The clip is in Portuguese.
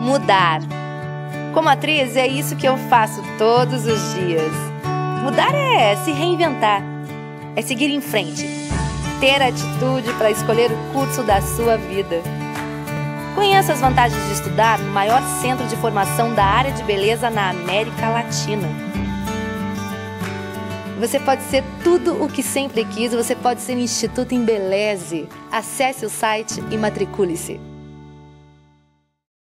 mudar. Como atriz, é isso que eu faço todos os dias. Mudar é se reinventar, é seguir em frente, ter atitude para escolher o curso da sua vida. Conheça as vantagens de estudar no maior centro de formação da área de beleza na América Latina. Você pode ser tudo o que sempre quis, você pode ser Instituto Embeleze. Acesse o site e matricule-se.